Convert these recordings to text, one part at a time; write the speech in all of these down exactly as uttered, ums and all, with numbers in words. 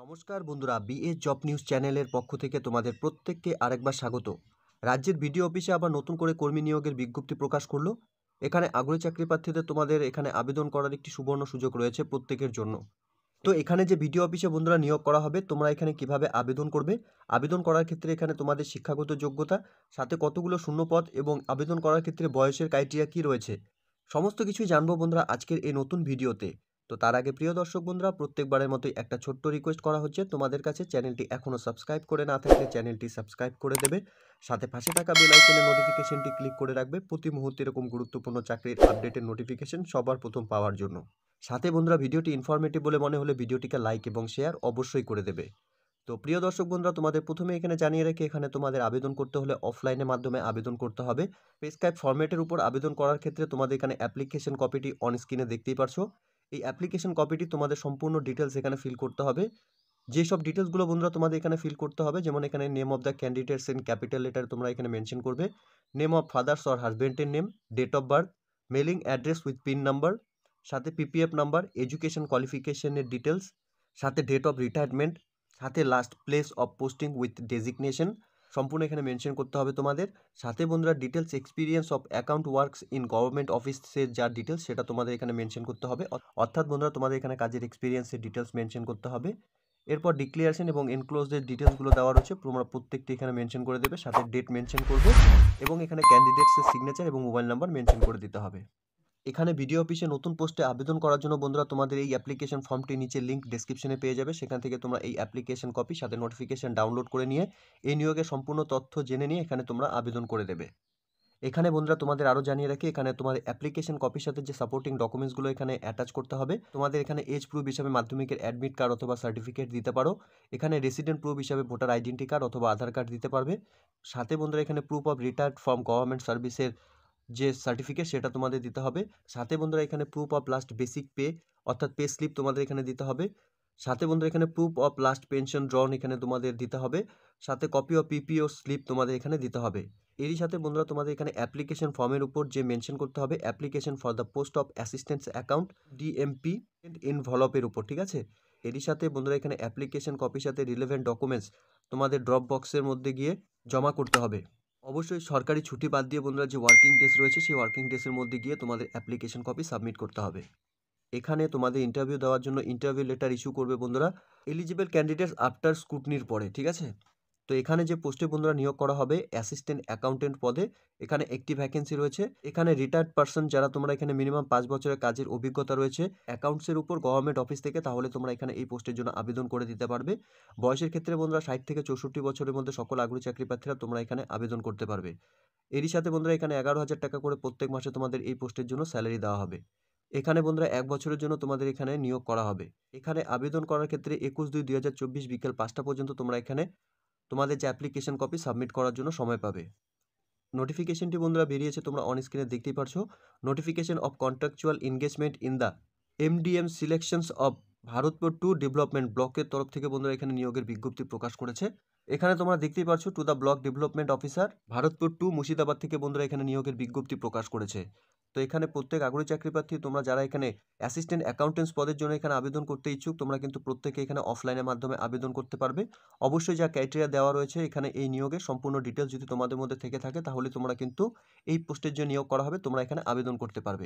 নমস্কার বন্ধুরা, BS job news চ্যানেলের পক্ষ থেকে তোমাদের প্রত্যেককে আরেকবার স্বাগত। রাজ্যের বিডিও অফিসে আবার নতুন করে কর্মী নিয়োগের বিজ্ঞপ্তি প্রকাশ করলো। এখানে আগ্রহী চাকরি প্রার্থীদের তোমাদের এখানে আবেদন করার একটি সুবর্ণ সুযোগ রয়েছে প্রত্যেকের জন্য। তো এখানে যে বিডিও অফিসে বন্ধুরা নিয়োগ করা হবে, তোমরা এখানে কিভাবে আবেদন করবে, আবেদন করার ক্ষেত্রে এখানে তোমাদের শিক্ষাগত যোগ্যতা, সাথে কতগুলো শূন্যপদ এবং আবেদন করার ক্ষেত্রে বয়সের ক্রাইটেরিয়া কী রয়েছে, সমস্ত কিছুই জানবো বন্ধুরা আজকের এই নতুন ভিডিওতে। তো তার আগে প্রিয় দর্শক বন্ধুরা, প্রত্যেকবারের মতোই একটা ছোট্ট রিকোয়েস্ট করা হচ্ছে তোমাদের কাছে, চ্যানেলটি এখনও সাবস্ক্রাইব করে না থাকলে চ্যানেলটি সাবস্ক্রাইব করে দেবে, সাথে পাশে থাকা বেল আইকনের নোটিফিকেশনটি ক্লিক করে রাখবে প্রতি মুহূর্তে এরকম গুরুত্বপূর্ণ চাকরির আপডেটের নোটিফিকেশন সবার প্রথম পাওয়ার জন্য। সাথে বন্ধুরা ভিডিওটি ইনফরমেটিভ বলে মনে হলে ভিডিওটিকে লাইক এবং শেয়ার অবশ্যই করে দেবে। তো প্রিয় দর্শক বন্ধুরা, তোমাদের প্রথমে এখানে জানিয়ে রেখে, এখানে তোমাদের আবেদন করতে হলে অফলাইনের মাধ্যমে আবেদন করতে হবে। প্রেসক্রাইব ফরম্যাটের উপর আবেদন করার ক্ষেত্রে তোমাদের এখানে অ্যাপ্লিকেশন কপিটি অন স্ক্রিনে দেখতেই পারছো। এই অ্যাপ্লিকেশন কপিটি তোমাদের সম্পূর্ণ ডিটেলস এখানে ফিল করতে হবে। যেসব ডিটেলসগুলো বন্ধুরা তোমাদের এখানে ফিল করতে হবে, যেমন এখানে name of the candidates in capital letter তোমরা এখানে মেনশন করবে, নেম অফ ফাদার্স অর হাজবেন্ডের name, date of birth, mailing address with pin number, সাথে পিপিএফ নাম্বার, এডুকেশন কোয়ালিফিকেশনের ডিটেলস, সাথে ডেট অফ রিটায়ারমেন্ট, সাথে last place of posting with designation সম্পূর্ণ এখানে মেনশন করতে হবে তোমাদের। সাথে বন্ধুরা details experience of account works in government অফিসের যা ডিটেলস সেটা তোমাদের এখানে মেনশন করতে হবে, অর্থাৎ বন্ধুরা তোমাদের এখানে কাজের এক্সপিরিয়েন্সের ডিটেলস মেনশন করতে হবে। এরপর ডিক্লিয়ারেশন এবং এনক্লোজের ডিটেলসগুলো দেওয়া রয়েছে, তোমরা প্রত্যেকটি এখানে মেনশন করে দেবে, সাথে ডেট মেনশন করবে এবং এখানে ক্যান্ডিডেটসের সিগনেচার এবং মোবাইল নাম্বার মেনশন করে দিতে হবে। এখানে বিডিও অফিসে নতুন পোস্টে আবেদন করার জন্য বন্ধুরা তোমাদের এই অ্যাপ্লিকেশন ফর্মটি নিচে লিঙ্ক ডেসক্রিপশনে পেয়ে যাবে, সেখান থেকে তোমরা এই অ্যাপ্লিকেশন কপি সাথে নোটিফিকেশন ডাউনলোড করে নিয়ে এই নিয়োগের সম্পূর্ণ তথ্য জেনে নিয়ে এখানে তোমরা আবেদন করে দেবে। এখানে বন্ধুরা তোমাদের আরও জানিয়ে রাখি, এখানে তোমার অ্যাপ্লিকেশন কপির সাথে যে সাপোর্টিং ডকুমেন্টসগুলো এখানে অ্যাটাচ করতে হবে, তোমাদের এখানে এজ প্রুফ হিসাবে মাধ্যমিকের অ্যাডমিট কার্ড অথবা সার্টিফিকেট দিতে পারো, এখানে রেসিডেন্ট প্রুফ হিসাবে ভোটার আইডেন্টি কার্ড অথবা আধার কার্ড দিতে পারবে, সাথে বন্ধুরা এখানে proof of retired from government সার্ভিসের যে সার্টিফিকেট সেটা তোমাদের দিতে হবে, সাথে বন্ধুরা এখানে proof of last basic pay অর্থাৎ পে স্লিপ তোমাদের এখানে দিতে হবে, সাথে বন্ধুরা এখানে proof of last pension drawn এখানে তোমাদের দিতে হবে, সাথে কপি অফ পিপিও স্লিপ তোমাদের এখানে দিতে হবে। এরই সাথে বন্ধুরা তোমাদের এখানে অ্যাপ্লিকেশন ফর্মের উপর যে মেনশন করতে হবে application for the post of assistant account DMP ইনভলপের উপর, ঠিক আছে। এরই সাথে বন্ধুরা এখানে অ্যাপ্লিকেশন কপির সাথে রিলেভেন্ট ডকুমেন্টস তোমাদের ড্রপ বক্সের মধ্যে গিয়ে জমা করতে হবে। অবশ্যই সরকারি ছুটি বাদ দিয়ে বন্ধুরা যে ওয়ার্কিং ডেজ রয়েছে সেই ওয়ার্কিং ডেজের মধ্যে গিয়ে তোমাদের অ্যাপ্লিকেশন কপি সাবমিট করতে হবে। এখানে তোমাদের ইন্টারভিউ দেওয়ার জন্য ইন্টারভিউ লেটার ইস্যু করবে বন্ধুরা এলিজিবল ক্যান্ডিডেটস আফটার স্ক্রুটনির পরে, ঠিক আছে। তো এখানে যে পোস্টে বন্ধুরা নিয়োগ করা হবে অ্যাসিস্ট্যান্ট অ্যাকাউন্টেন্ট পদে, এখানে একটি ভ্যাকেন্সি রয়েছে। এখানে রিটায়ার্ড পার্সন যারা তোমরা এখানে মিনিমাম পাঁচ বছরের কাজের অভিজ্ঞতা রয়েছে অ্যাকাউন্টসের উপর গভর্নমেন্ট অফিস থেকে, তাহলে তোমরা এখানে এই পোস্টের জন্য আবেদন করে দিতে পারবে। বয়সের ক্ষেত্রে বন্ধুরা ষাট থেকে চৌষট্টি বছরের মধ্যে সকল আগ্রহী চাকরি প্রার্থীরা তোমরা এখানে আবেদন করতে পারবে। এরই সাথে বন্ধুরা এখানে এগারো হাজার টাকা করে প্রত্যেক মাসে তোমাদের এই পোস্টের জন্য স্যালারি দেওয়া হবে। এখানে বন্ধুরা এক বছরের জন্য তোমাদের এখানে নিয়োগ করা হবে। এখানে আবেদন করার ক্ষেত্রে একুশ দুই দুই হাজার চব্বিশ বিকেল পাঁচটা পর্যন্ত তোমরা এখানে তোমাদের যে অ্যাপ্লিকেশন কপি সাবমিট করার জন্য সময় পাবে। নোটিফিকেশনটি বন্ধুরা বেরিয়েছে, তোমরা অন স্ক্রিনে দেখতেই পারছো। Notification of contractual engagement in the MDM selections of Bharatpur two development ব্লকের তরফ থেকে বন্ধুরা এখানে নিয়োগের বিজ্ঞপ্তি প্রকাশ করেছে। এখানে তোমরা দেখতেই পারছো to the block development officer Bharatpur two Murshidabad থেকে বন্ধুরা এখানে নিয়োগের বিজ্ঞপ্তি প্রকাশ করেছে। তো এখানে প্রত্যেক আগ্রহী চাকরি প্রার্থী তোমরা যারা এখানে অ্যাসিস্ট্যান্ট অ্যাকাউন্টেন্টস পদের জন্য এখানে আবেদন করতে ইচ্ছুক, তোমরা কিন্তু প্রত্যেকে এখানে অফলাইনের মাধ্যমে আবেদন করতে পারবে। অবশ্যই যা ক্রাইটেরিয়া দেওয়া রয়েছে এখানে এই নিয়োগের সম্পূর্ণ ডিটেলস যদি তোমাদের মধ্যে থেকে থাকে, তাহলে তোমরা কিন্তু এই পোস্টের যে নিয়োগ করা হবে তোমরা এখানে আবেদন করতে পারবে।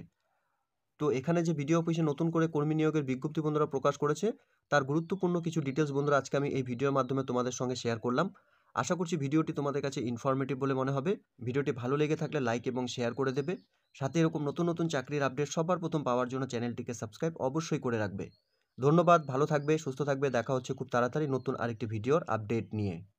তো এখানে যে বিডিও অফিসে নতুন করে কর্মী নিয়োগের বিজ্ঞপ্তি বন্ধুরা প্রকাশ করেছে, তার গুরুত্বপূর্ণ কিছু ডিটেলস বন্ধুরা আজকে আমি এই ভিডিওর মাধ্যমে তোমাদের সঙ্গে শেয়ার করলাম। আশা করছি ভিডিওটি তোমাদের কাছে ইনফরমেটিভ বলে মনে হবে। ভিডিওটি ভালো লেগে থাকলে লাইক এবং শেয়ার করে দেবে, সাথে এরকম নতুন নতুন চাকরির আপডেট সবার প্রথম পাওয়ার জন্য চ্যানেলটিকে সাবস্ক্রাইব অবশ্যই করে রাখবে। ধন্যবাদ, ভালো থাকবে, সুস্থ থাকবে, দেখা হচ্ছে খুব তাড়াতাড়ি নতুন আরেকটি ভিডিওর আপডেট নিয়ে।